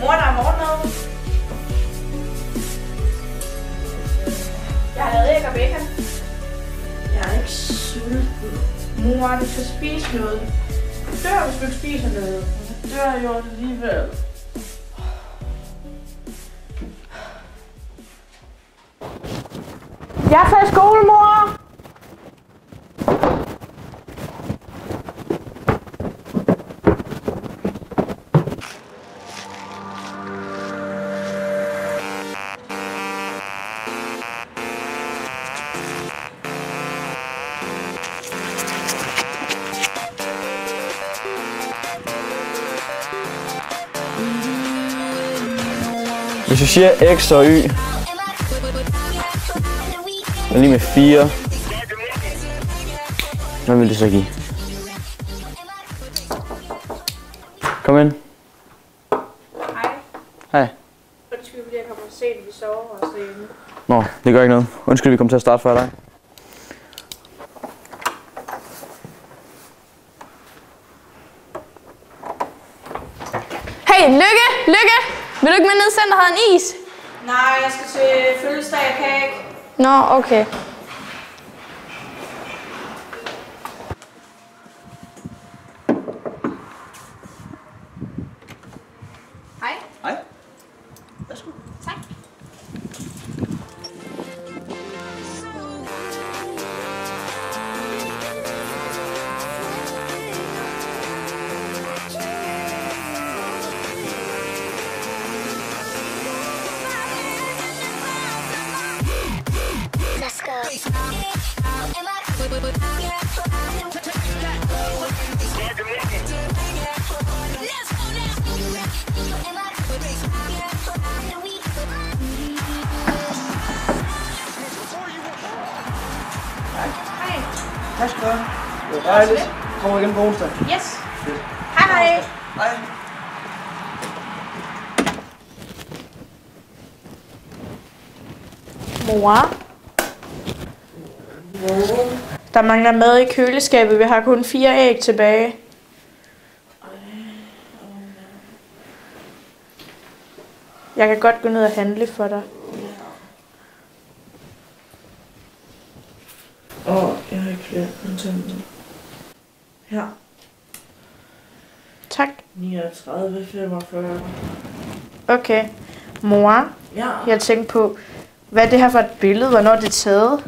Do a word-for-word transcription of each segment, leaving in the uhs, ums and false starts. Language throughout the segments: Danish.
Mor, der er morgenmad. Jeg har lavet æg og bacon. Jeg er ikke sulten. Mor, du skal spise noget. Du dør, hvis du ikke spiser noget. Du dør jo alligevel. Jeg tager i skole, mor! Hvis du siger X og Y, og lige med fire, hvad vil det så give? Kom ind. Hej. Hej. Undskyld, fordi jeg kommer sent, vi sover os derhjemme. Nå, det gør ikke noget. Undskyld, vi kom til at starte før dig. Hey, Lykke! Lykke! Vil du ikke med ned i centret og have en is? Nej, jeg skal til fødselsdag, jeg kan ikke. Nå, okay. Hej. Hej. Værsgo. Tak. Let's go. Hej. Værsgo. Det var dejligt. Kommer igen på onsdag. Yes. Hej, hej. Hej. Mor. Der mangler mad i køleskabet. Vi har kun fire æg tilbage. Jeg kan godt gå ned og handle for dig. Åh, oh, jeg har ikke flere kontanter. Her. Tak. niogtredive femogfyrre. Okay. Mor, Ja. jeg tænkte på, hvad er det her for et billede? Hvornår er det taget?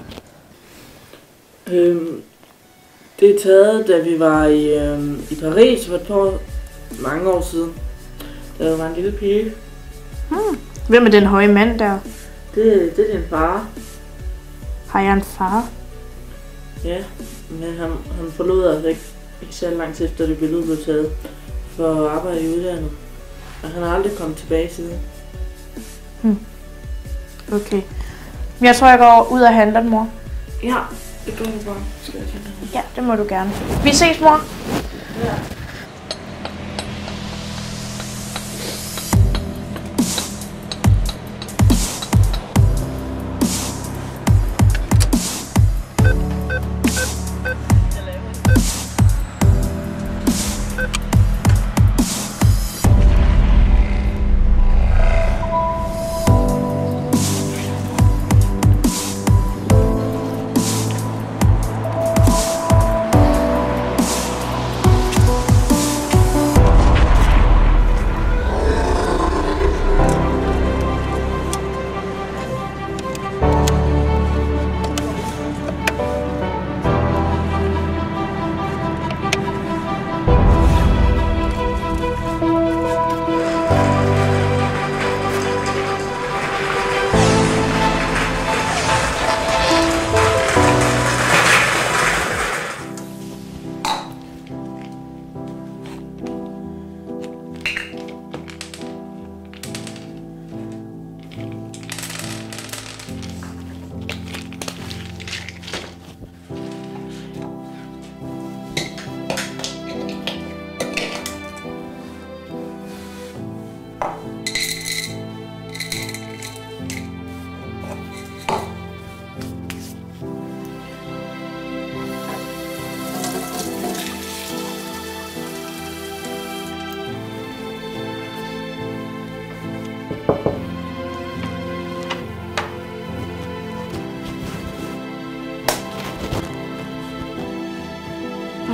Øhm, det er taget, da vi var i, øhm, i Paris for et par mange år siden. Da jeg var en lille pige. Hmm. Hvem er den høje mand der? Det, det er din far. Har jeg en far? Ja, men han, han forlod os ikke, ikke så lang tid efter det billede blev taget for at arbejde i udlandet. Og han har aldrig kommet tilbage siden. Hmm. Okay. Men jeg tror, jeg går ud og handler, mor. Ja, det går vi bare. Skal jeg finde det? Ja, det må du gerne. Vi ses, mor. Ja.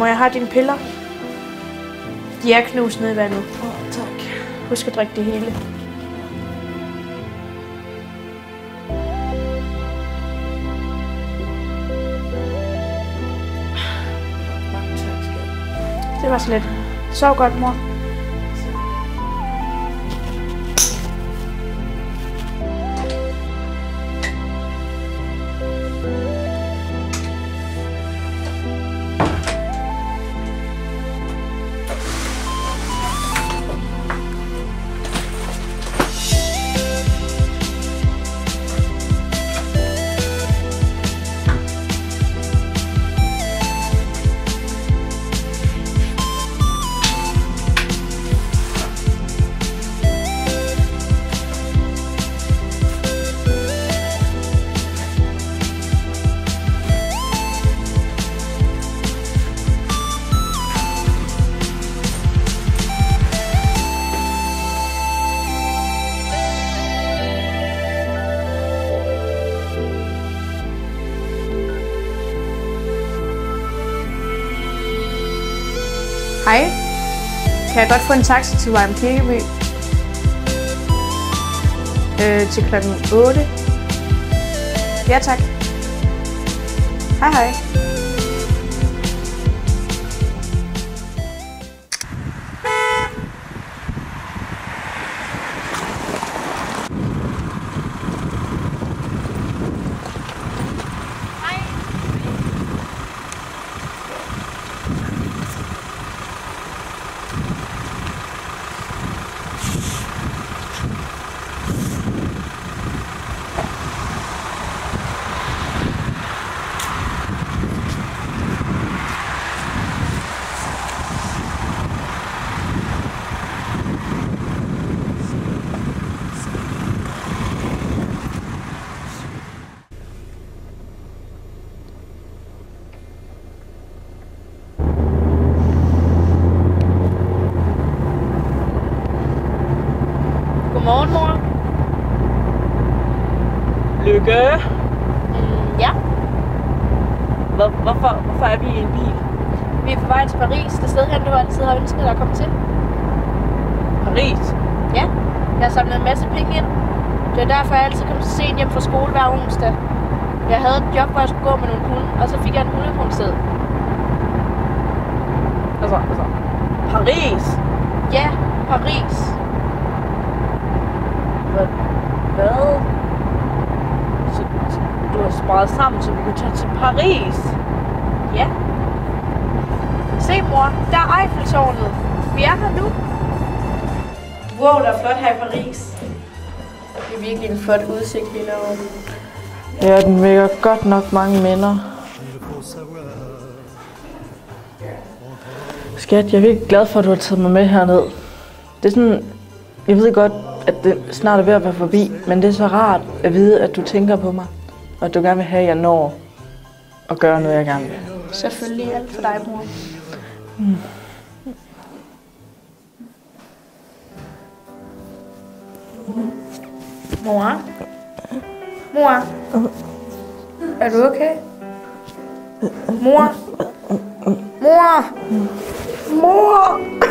Må jeg have dine piller? De er knust ned i vandet. Åh, oh, tak. Husk at drikke det hele. Mange tak, skat. Det var så lidt. Sov godt, mor. Hej. Kan jeg godt få en taxa til Vejle Kirkeby? Øh, til klokken otte. Ja, tak. Hej, hej. Godmorgen, mor. Lykke. Mm, ja, Hvor, hvorfor, hvorfor er vi i en bil? vi er på vej til Paris. Det sted hen, du altid har ønsket dig at komme til. Paris? Ja, jeg har samlet en masse penge ind. Det er derfor, jeg altid kom så sent hjem fra skole hver onsdag. Jeg havde et job, hvor jeg skulle gå med nogle hunde, og så fik jeg en hundehundsted. Altså, altså. Paris? Ja, Paris. Hvad? Hvad? Så, så du har sparet sammen, så vi kan tage til Paris? Ja. Se, mor, der er Eiffeltårnet. Vi er her nu. Wow, der er flot her i Paris. Det er virkelig en flot udsigt, vi laver. Ja, den vækker godt nok mange minder. Skat, jeg er virkelig glad for, at du har taget mig med herned. Det er sådan, jeg ved godt, at det snart er ved at være forbi, men det er så rart at vide, at du tænker på mig, og at du gerne vil have, at jeg når at gøre noget, jeg gerne vil. Selvfølgelig alt for dig, mor. Mm. Mor? Mor? Er du okay? Mor? Mor? Mor?